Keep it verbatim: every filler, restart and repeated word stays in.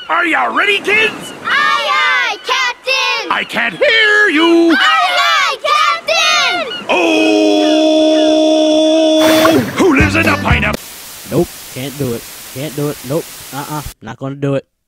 Are you ready, kids? Aye, aye, Captain! I can't hear you! Aye, aye, Captain! Oh! Who lives in a pineapple? Nope, can't do it. Can't do it. Nope. Uh-uh. Not gonna do it.